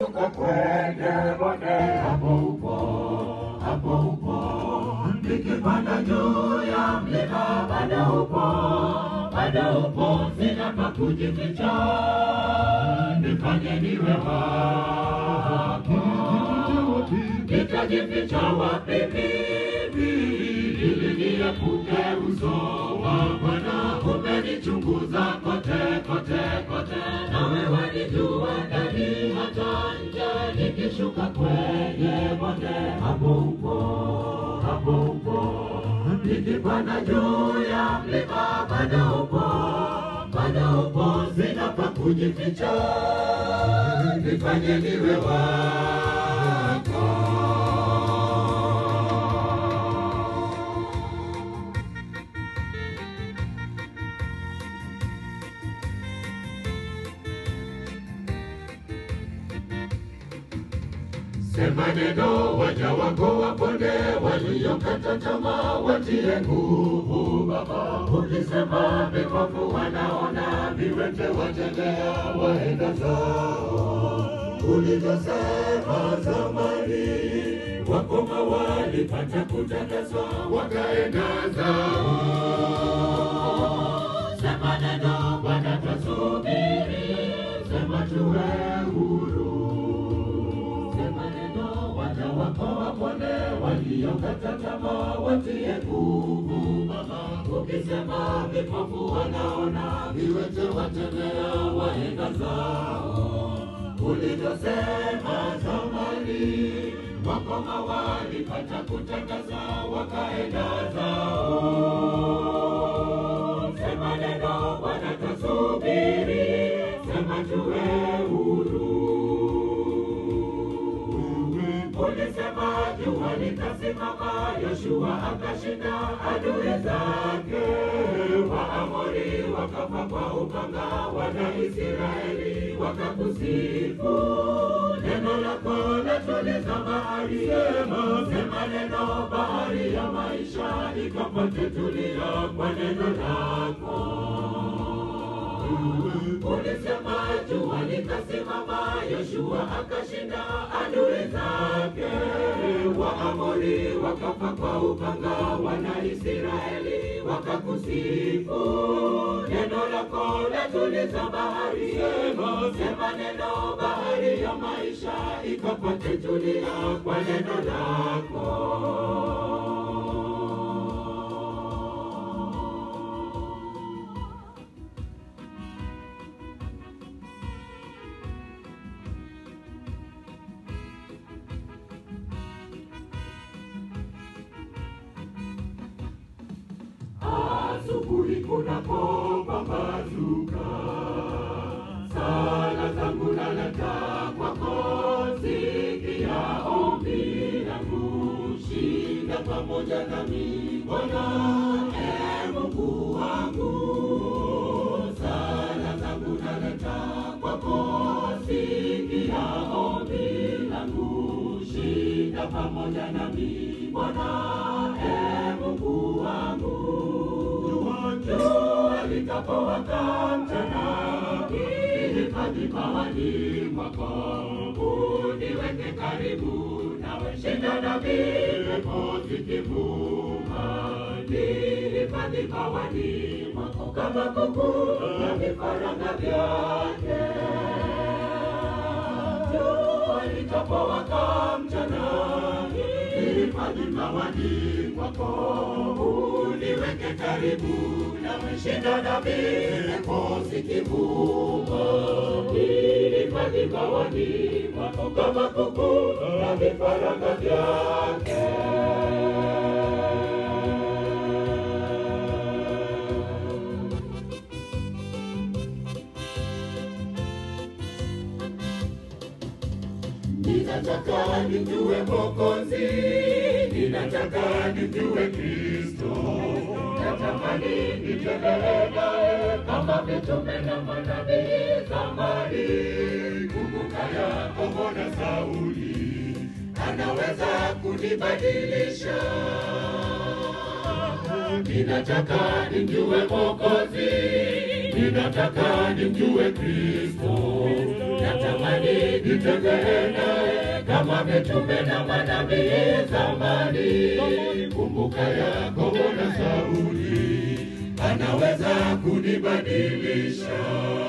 kwenye bonde hapo upo, nikipanda juu ya mlima bado upo, sina pa kujificha, nifanye niwe wako. Nitajificha wapi mimi, ili niepuke uso wa Bwana. Umenichunguza kote, nawe wanijua ndani hata nje. Nikishuka kwenye bonde hapo upo, nikipanda juu ya mlima bado upo, sina pa kujificha, nifanye niwe wako. Sema neno, waja wako waponde, waliokata tamaa watie nguvu Baba. Ukisema vipofu wanaona, viwete watembea waenda zao. Ulivyosema zamani, wakoma walipata kutakaswa wakaenda zao. Sema neno, Bwana twasubiri, sema tuwe huru. Waliokata tamaa watie nguvu Baba. Ukisema vipofu wanaona, viwete watembea waenda zao. Ulivyosema zamani, wakoma walipata kutakaswa wakaenda zao. Sema neno, Bwana twasubiri, sema tuwe huru. Ulisema jua litasimama, Yoshua akashinda adui zake. Waamori wakafa kwa upanga, wana Israeli wakakusifu. Neno lako latuliza bahari, sema neno, bahari ya maisha ikapate tulia kwa neno lako. Ulisema jua litasimama, Yoshua akashinda adui zake. Waamori wakafa kwa upanga, wana Israeli wakakusifu. Neno lako latuliza bahari, sema neno, bahari ya maisha ikapate tulia kwa neno lako. Asubuhi kunapopambazuka, sala zangu naleta kwako. Sikia ombi langu, shinda pamoja nami Bwana, Mungu wangu. Sala zangu naleta kwako, sikia ombi langu, shinda pamoja nami Bwana, Mungu wangu. Jua litapowaka mchana, nihifadhi mawani mwako. Uniweke karibu nawe, shinda na pepo zikivuma. Nihifadhi mawani mwako kama kuku na vifaranga vyake. Jua litapowaka mchana, nihifadhi mawani mwako. Uniweke karibu nawe, shinda na pepo zikivuma. Nihifadhi mawani mwako kama kuku na vifaranga vyake. Ninataka nijue Mwokozi, ninataka nijue Kristo. Natamani nitembee naye kama mitume na manabii zamani. Kumbuka Yakobo na Sauli, anaweza kunibadilisha. Ninataka nijue Mwokozi, ninataka nimjue Kristo. Natamani nitembee naye kama mitume na manabii zamani. Kumbuka Yakobo na Sauli, anaweza kunibadilisha.